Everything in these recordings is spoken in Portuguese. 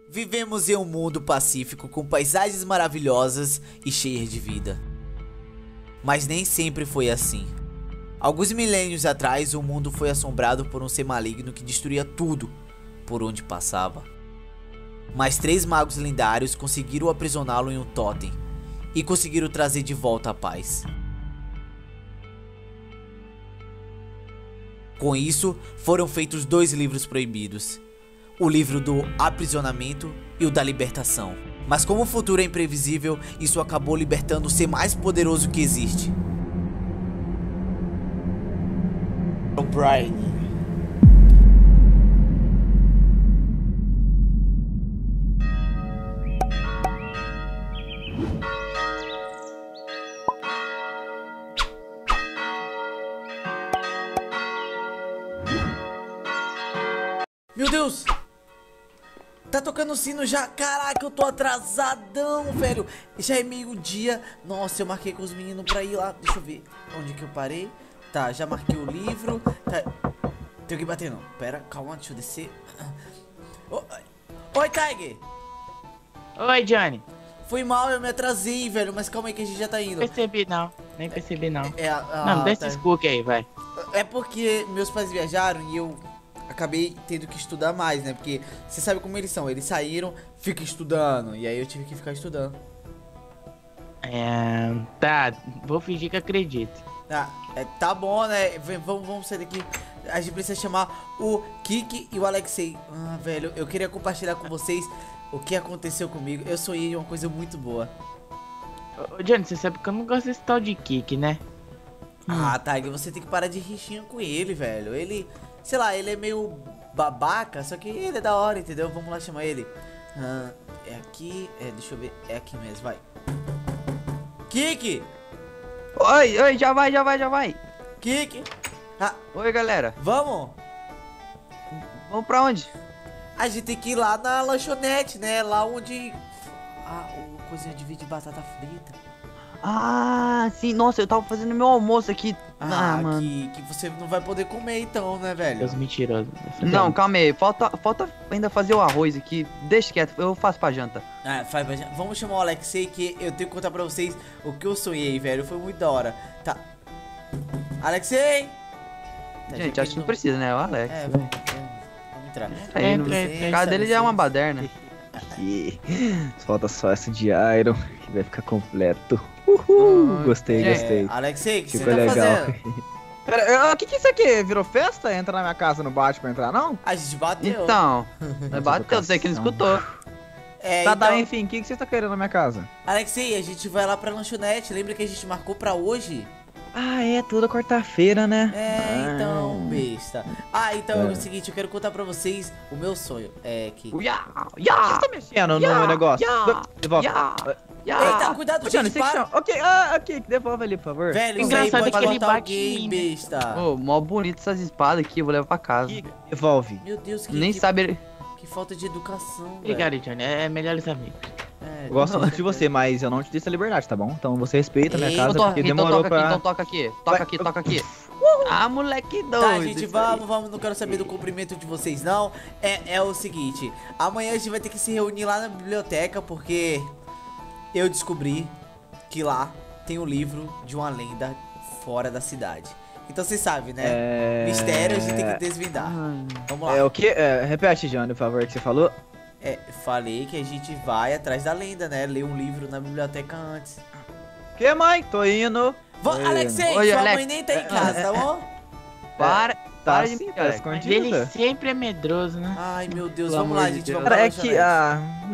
Vivemos em um mundo pacífico com paisagens maravilhosas e cheias de vida. Mas nem sempre foi assim. Alguns milênios atrás, o mundo foi assombrado por um ser maligno que destruía tudo por onde passava. Mas 3 magos lendários conseguiram aprisioná-lo em um totem e conseguiram trazer de volta a paz. Com isso, foram feitos 2 livros proibidos. O livro do aprisionamento e o da libertação. Mas como o futuro é imprevisível, isso acabou libertando o ser mais poderoso que existe. O Brian. Meu Deus! Tá tocando o sino já. Caraca, eu tô atrasadão, velho. Já é meio-dia. Nossa, eu marquei com os meninos pra ir lá. Deixa eu ver onde que eu parei. Tá, já marquei o livro. Tá. Tenho que bater não. Pera, calma, deixa eu descer. Oi, Tiger. Oi, Johnny. Foi mal, eu me atrasei, velho. Mas calma aí que a gente já tá indo. Percebi não. Nem percebi não. Não, Deixa esses cookies aí, vai. É porque meus pais viajaram e eu acabei tendo que estudar mais, né? Porque você sabe como eles são. Eles saíram, ficam estudando. E aí eu tive que ficar estudando. Tá, vou fingir que acredito. Ah, tá bom, né? Vamos sair daqui. A gente precisa chamar o Kiki e o Alexei. Ah, velho, eu queria compartilhar com vocês o que aconteceu comigo. Eu sonhei uma coisa muito boa. Ô, Johnny, você sabe que eu não gosto desse tal de Kiki, né? Ah, Tiger, você tem que parar de rixinha com ele, velho. Ele, sei lá, ele é meio babaca, só que ele é da hora, entendeu? Vamos lá chamar ele. É aqui, deixa eu ver. É aqui mesmo, vai. Kiki! Oi, já vai. Kiki! Ah, Oi, galera. vamos? Vamos pra onde? A gente tem que ir lá na lanchonete, né? Lá onde o coisinha de vídeo de batata frita. Ah, sim. Nossa, eu tava fazendo meu almoço aqui. Mano. Que você não vai poder comer então, né, velho? Os mentirosos. Não, calma aí. Falta ainda fazer o arroz aqui. Deixa quieto, eu faço pra janta. Vamos chamar o Alexei que eu tenho que contar pra vocês o que eu sonhei, velho. Foi muito da hora. Tá. Alexei! Tá, Gente, acho que não precisa, né? O Alex. Vamos entrar. Aí, Entra, a casa dele já é uma baderna. Aqui. Falta só essa de Iron, que vai ficar completo. Uhul! Gostei. Alexei, o que você Ficou tá legal. fazendo? Pera, o que que é isso aqui? Virou festa? Entra na minha casa, não bate pra entrar, não? A gente bateu. Então, nós bateu, você que não escutou. Tá, enfim, o que que você tá querendo na minha casa? Alexei, a gente vai lá pra lanchonete. Lembra que a gente marcou pra hoje? Ah, é toda quarta-feira, né? Então, besta. Então é o seguinte, eu quero contar pra vocês o meu sonho. Que... Por que você tá mexendo no negócio? Devolve. Eita, cuidado, Johnny, gente, você que para. chama. Ok, devolve ali, por favor. Velho, isso aí Engraçado pode que ele matar bate alguém, em mim, né? besta. Ô, mó bonito essas espadas aqui, eu vou levar pra casa. Devolve. Meu Deus, Nem sabe. que falta de educação, Obrigado, velho. Johnny. É melhores amigos. Eu gosto muito de você, mas eu não te dei essa liberdade, tá bom? Então você respeita a minha casa, porque Então demorou toca aqui, pra... então toca aqui. Toca aqui. Ah, moleque doido. Tá, gente, isso aí. vamos, não quero saber do cumprimento de vocês, não. É o seguinte, amanhã a gente vai ter que se reunir lá na biblioteca, porque eu descobri que lá tem um livro de uma lenda fora da cidade. Então vocês sabem, né? Mistério a gente tem que desvendar. Vamos lá. É o quê? Repete, Johnny, por favor, que você falou. Falei que a gente vai atrás da lenda, né? Ler um livro na biblioteca antes. Que, mãe? Tô indo. Alexei, Oi, sua Alex. mãe nem tá em casa, tá bom? Para Tá de sim, me tá Alex. Mas escondido. ele sempre é medroso, né? Ai, meu Deus, Pelo vamos lá, amor de gente. Deus. Vamos Cara, pra é que... lanchonete.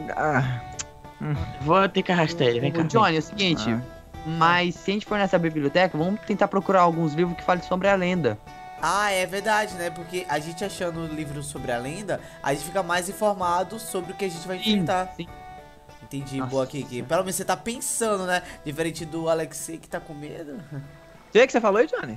Não, Vou ter que arrastar ele, vem cá. Ô, Johnny, é o seguinte. Mas se a gente for nessa biblioteca, vamos tentar procurar alguns livros que falem sobre a lenda. É verdade, né? Porque a gente achando o livro sobre a lenda, a gente fica mais informado sobre o que a gente vai enfrentar. Sim. Entendi, Nossa. boa, Kiki. Pelo menos você tá pensando, né? Diferente do Alexei que tá com medo. O que você falou aí, Johnny?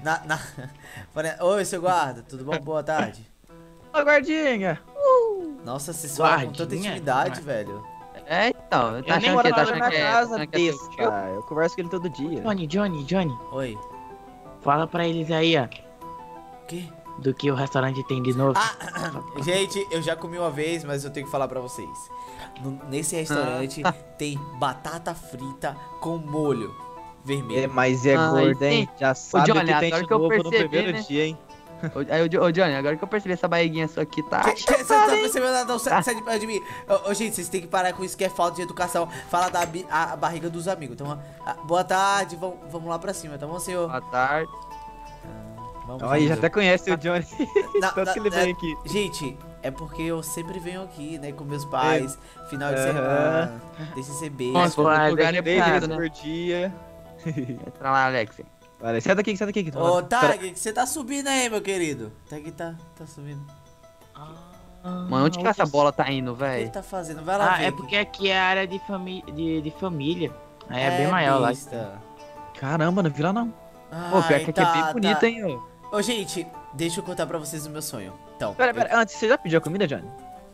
Oi, seu guarda, tudo bom? Boa tarde. Ô, guardinha. Nossa, vocês falam com tanta Guardinha? intimidade, velho. Então, tá Eu nem achando que moro tá na achando minha que é. casa, achando que é teu tio? besta. Eu converso com ele todo dia. Johnny. Oi. Fala pra eles aí, ó. O quê? do que o restaurante tem de novo. Gente, eu já comi uma vez, mas eu tenho que falar pra vocês. Nesse restaurante tem batata frita com molho vermelho. Mas é gordo, hein? Já sabe Johnny, o que tem agora de que eu novo no percebi, primeiro né? dia, hein? Ô, Johnny, agora que eu percebi essa barriguinha sua aqui, tá? Você não tá percebendo nada, não, sai de perto de mim. Ô, gente, vocês têm que parar com isso que é falta de educação. Fala da a barriga dos amigos. Então, boa tarde, vamos lá pra cima, tá bom, senhor? Boa tarde. Vamos, Olha, já gente. até conhece o Johnny. Tanto que ele vem aqui. Gente, é porque eu sempre venho aqui, né, com meus pais, final de semana. Deixa eu ser beijo. Nossa, O lugar é 3 vezes puxado, né? por dia. Entra lá, Alex. Olha, sai daqui. Ô, Tag, você tá subindo aí, meu querido. Tag tá subindo. Mano, onde que essa bola tá indo, O que ele velho? tá fazendo? Vai lá ver. É aqui. porque aqui é a área de família. Aí é bem maior lá. besta. Caramba, não vi lá não. Pô, pior que aqui é tá, bem bonito, tá. hein, ô. Ô, gente, deixa eu contar pra vocês o meu sonho. Então. Pera, antes, você já pediu a comida, Johnny?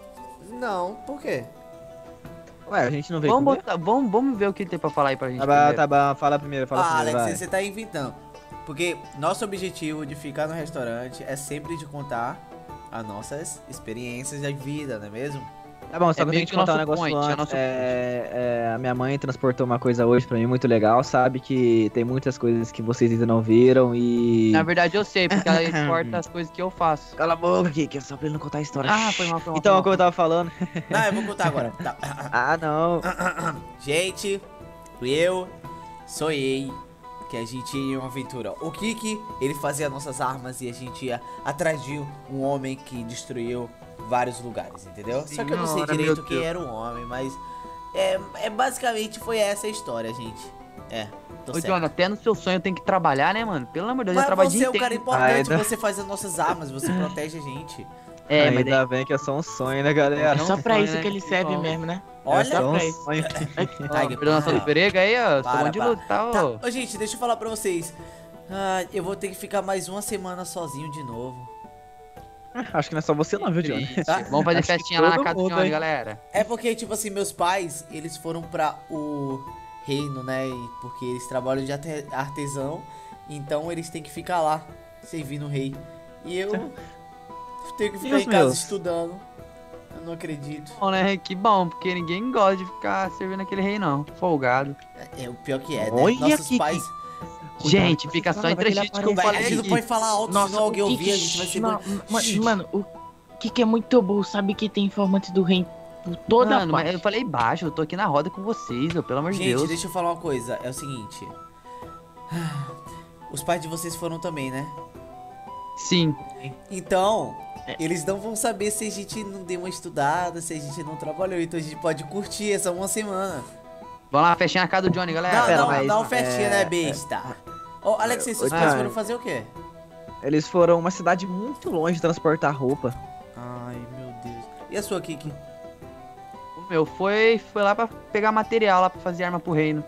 Não, por quê? Ué, a gente não veio Vamos, comer? vamos ver o que tem pra falar aí pra gente. Tá bom, primeiro. tá bom, fala primeiro, Alex, vai. você tá inventando. Porque nosso objetivo de ficar no restaurante é sempre de contar as nossas experiências de vida, não é mesmo? Tá bom, só que eu meio tenho que que o contar um nosso negócio point, é antes. nosso A minha mãe transportou uma coisa hoje pra mim muito legal, sabe? Que tem muitas coisas que vocês ainda não viram e... Na verdade eu sei, porque ela importa as coisas que eu faço. Cala a boca aqui, que é só pra ele não contar a história. Ah, foi mal. Então, como eu tava falando... Não, eu vou contar agora. Tá. Ah, não. Gente, eu sonhei que a gente ia em uma aventura. O Kiki, ele fazia nossas armas e a gente ia atrás de um homem que destruiu vários lugares, entendeu? Só que eu não sei Senhora, direito meu quem Deus. era o homem, mas basicamente foi essa a história, gente. Tô Ô, certo. Johnny, até no seu sonho tem que trabalhar, né, mano? Pelo amor de Deus, eu Mas trabalho você é um cara inteiro. importante, Ainda- você faz as nossas armas, você protege a gente. É, mas Ainda bem que é só um sonho, né, galera? É só pra sonho, isso né? que ele serve Bom. mesmo, né? É Olha, só um pra isso. sonho. Tiger, Coordenação do Perega aí, ó. Sou bom de Para. lutar, Tá, ô. ô, gente, deixa eu falar pra vocês. Eu vou ter que ficar mais uma semana sozinho de novo. Acho que não é só você não, viu, Johnny? Tá? Vamos fazer Acho que festinha lá na todo casa do mundo, Johnny, hein? galera. É porque, tipo assim, meus pais, eles foram pra o reino, né? Porque eles trabalham de artesão. Então eles têm que ficar lá, servindo o rei. E eu tenho que ficar Deus em casa meus. estudando. Eu não acredito. Bom, né? Que bom, porque ninguém gosta de ficar servindo aquele rei, não. Folgado. É o pior que é, né? Olha Nossos que- pais. Gente, fica só entre a gente que eu A falei gente não aqui. pode falar alto, Nossa, senão alguém o ouvir, a gente vai ser. Mano, o que é muito bom, sabe que tem informante do rei por toda Mano, mas parte. eu falei baixo, eu tô aqui na roda com vocês, pelo amor de Gente, Deus. deixa eu falar uma coisa. É o seguinte. Os pais de vocês foram também, né? Sim. Então, eles não vão saber se a gente não deu uma estudada, se a gente não trabalhou. Então a gente pode curtir essa uma semana. Vamos lá, festinha na casa do Johnny, galera. Não, pera, não, mas, não festinha, né, besta? Ô, Alex, seus pais Johnny. foram fazer o quê? Eles foram uma cidade muito longe transportar roupa. Ai, meu Deus. E a sua, Kiki? O meu foi lá pra pegar material lá pra fazer arma pro reino.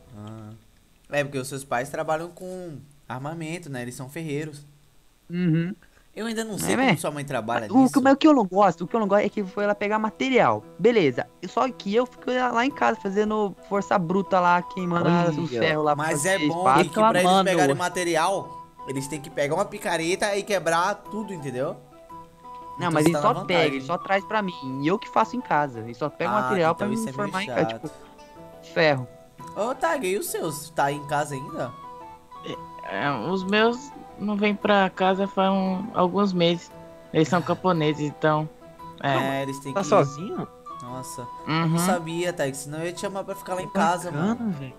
É, porque os seus pais trabalham com armamento, né? Eles são ferreiros. Uhum. Eu ainda não sei É, como né? sua mãe trabalha O nisso. que eu não gosto é que foi lá pegar material. Beleza. Só que eu fiquei lá em casa fazendo força bruta lá, queimando Olha. os ferros lá pra Mas fazer é bom espada. que pra eles Reclamando. pegarem material, eles têm que pegar uma picareta e quebrar tudo, entendeu? Não, Então mas você ele tá só na vantagem. pega, ele só traz pra mim. E eu que faço em casa. Ele só pega o Ah, material pra então me isso é meio formar em chato. casa, tipo, ferro. Ô, Tag, e os seus? Tá em casa ainda? Os meus não vêm pra casa faz alguns meses. Eles são camponeses, então. Eles têm Tá que... sozinho? Nossa, Uhum. não sabia, Tag, senão eu ia te chamar pra ficar lá em casa, mano. Bacana, velho.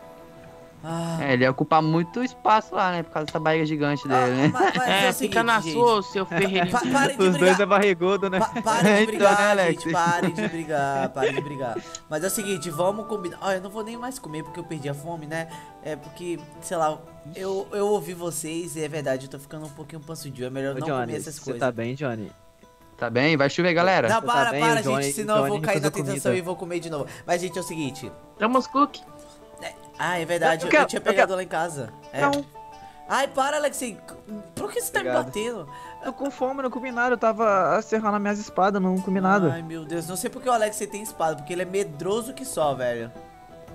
Ah, É, ele ia ocupar muito espaço lá, né? Por causa dessa barriga gigante dele, né? mas é o seguinte, Fica na gente. sua, o seu ferreirinho. Parem de Os dois é brigar. barrigudo, né? Parem de Então, brigar, né, Alex? gente. Parem de brigar, parem de brigar. Mas é o seguinte, vamos combinar. Olha, eu não vou nem mais comer porque eu perdi a fome, né? É porque, sei lá, eu ouvi vocês e é verdade, eu tô ficando um pouquinho pançudinho. É melhor Ô, não Johnny, comer essas você coisas. tá bem, Johnny? Tá bem? Vai chover, galera. Não, Você para, tá bem, para, o Johnny- gente, senão eu vou Johnny cair na recusou tentação comida. e vou comer de novo. Mas, gente, é o seguinte. Temos cookie. É verdade, Eu eu, quero- tinha eu pegado quero- lá em casa. É. Não. Ai, para, Alexei. Por que você tá Obrigado. me batendo? Eu com fome, não comi nada. Eu tava serrando as minhas espadas, não comi nada. Ai, meu Deus. Não sei porque o Alexei tem espada, porque ele é medroso que só, velho.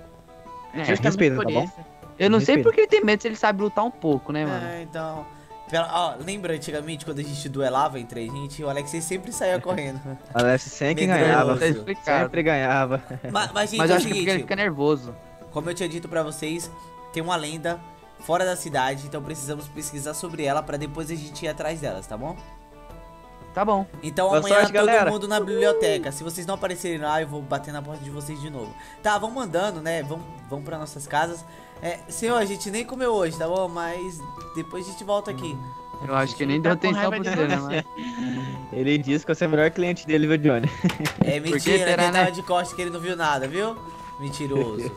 É, Respeita, tá bom? eu não sei Respeita. porque ele tem medo se ele sabe lutar um pouco, né, mano? É, então. Ó, lembra antigamente quando a gente duelava entre a gente? O Alexei sempre saía correndo. Alex sempre Medroso. ganhava. Tá explicado. Sempre ganhava. Mas, gente, Mas é eu o acho que é porque ele seguinte, fica nervoso. como eu tinha dito pra vocês, tem uma lenda fora da cidade, então precisamos pesquisar sobre ela pra depois a gente ir atrás delas, tá bom? Tá bom. Então Boa amanhã sorte, todo galera. mundo na biblioteca. Se vocês não aparecerem lá, eu vou bater na porta de vocês de novo. Tá, vamos mandando, né? Vamos pra nossas casas. Senhor, a gente nem comeu hoje, tá bom? Mas depois a gente volta aqui. Eu acho que nem deu Tá com atenção raiva pra de você, né, você. mano? Ele disse que você é o melhor cliente dele, viu, Johnny? É Por que mentira, será, ele né? tava de costa que ele não viu nada, viu? Mentiroso.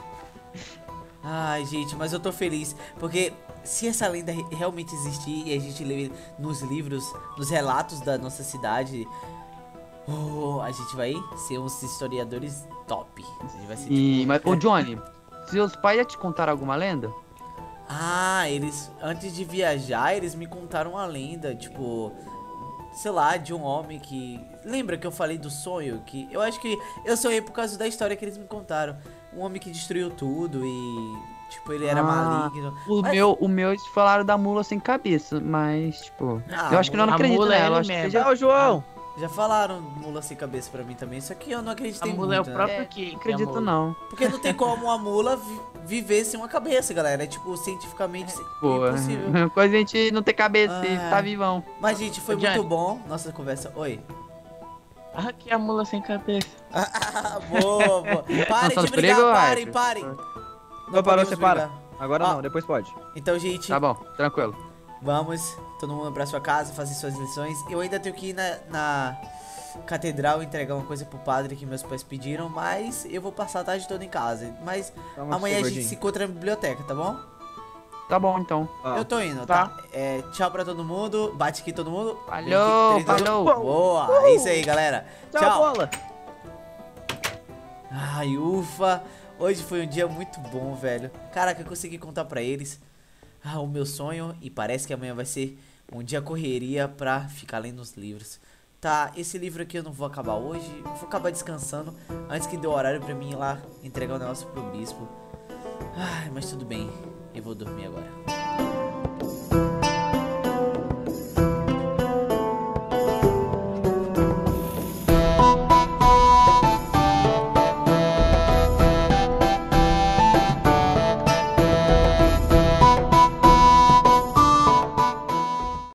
Ai, gente, mas eu tô feliz. Porque se essa lenda realmente existir e a gente ler nos livros, nos relatos da nossa cidade, a gente vai ser uns historiadores top. A gente vai ser Mas, ô Johnny, seus pais já te contaram alguma lenda? eles, antes de viajar, eles me contaram uma lenda, tipo, sei lá, de um homem que... Lembra que eu falei do sonho? Que eu acho que eu sonhei por causa da história que eles me contaram. Um homem que destruiu tudo e, tipo, ele era maligno. Mas- O meu eles falaram da mula sem cabeça, mas, tipo... Ah, eu acho que eu não a acredito mula é nela, eu ele acho que mesmo. seja... Tchau, João! Já falaram mula sem cabeça pra mim também, só que eu não A acreditei mula é o muito, né? próprio que Não acredito a mula. não. Porque não tem como uma mula viver sem uma cabeça, galera. É tipo, cientificamente Pô, impossível. coisa a gente não ter cabeça e Ah. tá vivão. Mas, gente, foi Ô, Johnny. muito bom nossa conversa. Oi. Aqui a mula sem cabeça. Boa, boa. Parem só de os brigar, perigos, parem, Arthur. parem. Não parou, podemos você para. brigar. Agora Ó. não, depois pode. Então, gente, Tá bom, tranquilo. vamos, todo mundo pra sua casa, fazer suas lições. Eu ainda tenho que ir na catedral entregar uma coisa pro padre que meus pais pediram, mas eu vou passar a tarde toda em casa. Mas Toma amanhã a aqui, gente se gordinho. encontra na biblioteca, tá bom? Tá bom, então. Ó, Eu tô indo, Tá. tá? Tchau pra todo mundo. Bate aqui todo mundo. Falou, 3, 2, 1. falou. Boa, é isso aí, galera. Tchau, bola! Ai, ufa. Hoje foi um dia muito bom, velho. Caraca, eu consegui contar pra eles o meu sonho. E parece que amanhã vai ser um dia correria pra ficar lendo os livros. Tá, esse livro aqui eu não vou acabar hoje. Eu vou acabar descansando antes que dê o horário pra mim ir lá entregar o negócio pro bispo. Ai, mas tudo bem. Eu vou dormir agora.